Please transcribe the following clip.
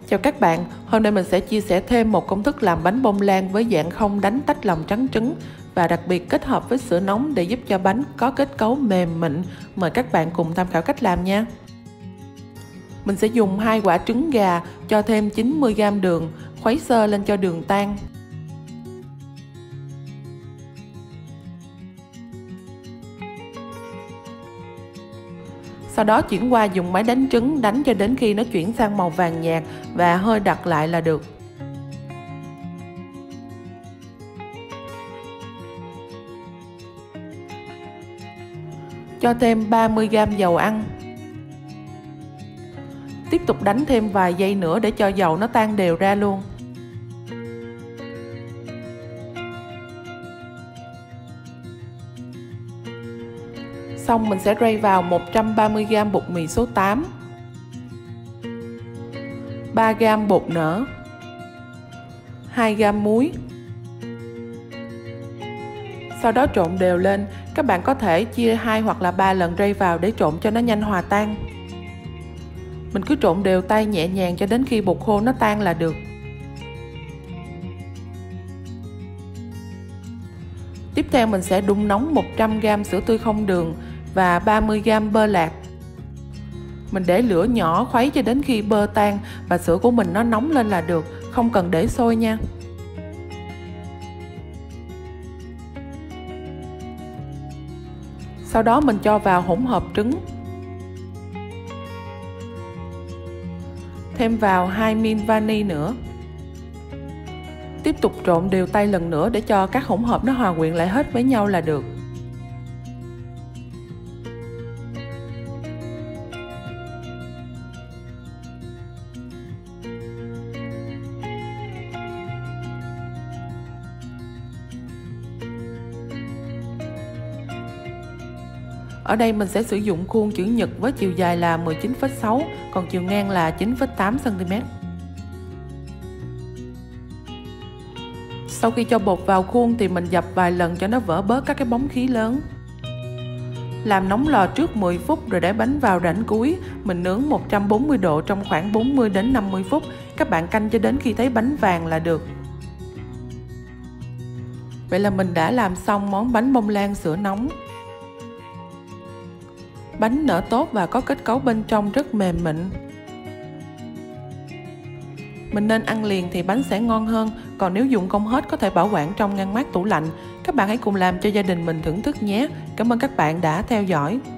Chào các bạn, hôm nay mình sẽ chia sẻ thêm một công thức làm bánh bông lan với dạng không đánh tách lòng trắng trứng và đặc biệt kết hợp với sữa nóng để giúp cho bánh có kết cấu mềm mịn. Mời các bạn cùng tham khảo cách làm nha. Mình sẽ dùng 2 quả trứng gà, cho thêm 90g đường, khuấy sơ lên cho đường tan. Sau đó chuyển qua dùng máy đánh trứng đánh cho đến khi nó chuyển sang màu vàng nhạt và hơi đặc lại là được. Cho thêm 30g dầu ăn. Tiếp tục đánh thêm vài giây nữa để cho dầu nó tan đều ra luôn. Xong mình sẽ rây vào 130g bột mì số 8, 3g bột nở, 2g muối. Sau đó trộn đều lên, các bạn có thể chia 2 hoặc là 3 lần rây vào để trộn cho nó nhanh hòa tan. Mình cứ trộn đều tay nhẹ nhàng cho đến khi bột khô nó tan là được. Tiếp theo mình sẽ đun nóng 100g sữa tươi không đường và 30g bơ lạc. Mình để lửa nhỏ khuấy cho đến khi bơ tan và sữa của mình nó nóng lên là được, không cần để sôi nha. Sau đó mình cho vào hỗn hợp trứng. Thêm vào 2 ml vani nữa. Tiếp tục trộn đều tay lần nữa để cho các hỗn hợp nó hòa quyện lại hết với nhau là được. Ở đây mình sẽ sử dụng khuôn chữ nhật với chiều dài là 19,6, còn chiều ngang là 9,8 cm. Sau khi cho bột vào khuôn thì mình dập vài lần cho nó vỡ bớt các cái bóng khí lớn. Làm nóng lò trước 10 phút rồi để bánh vào rãnh cuối, mình nướng 140 độ trong khoảng 40 đến 50 phút. Các bạn canh cho đến khi thấy bánh vàng là được. Vậy là mình đã làm xong món bánh bông lan sữa nóng. Bánh nở tốt và có kết cấu bên trong rất mềm mịn. Mình nên ăn liền thì bánh sẽ ngon hơn, còn nếu dùng không hết có thể bảo quản trong ngăn mát tủ lạnh. Các bạn hãy cùng làm cho gia đình mình thưởng thức nhé. Cảm ơn các bạn đã theo dõi.